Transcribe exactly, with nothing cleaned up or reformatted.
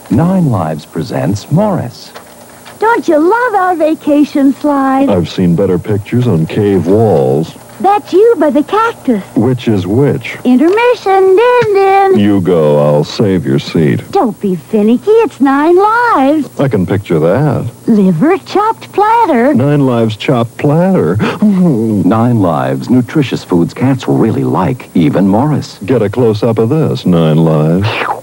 Nine Lives presents Morris. Don't you love our vacation slide? I've seen better pictures on cave walls. That's you by the cactus. Which is which? Intermission, din din. You go, I'll save your seat. Don't be finicky, it's Nine Lives. I can picture that. Liver chopped platter. Nine Lives chopped platter. Nine Lives, nutritious foods cats really like, even Morris. Get a close-up of this, Nine Lives.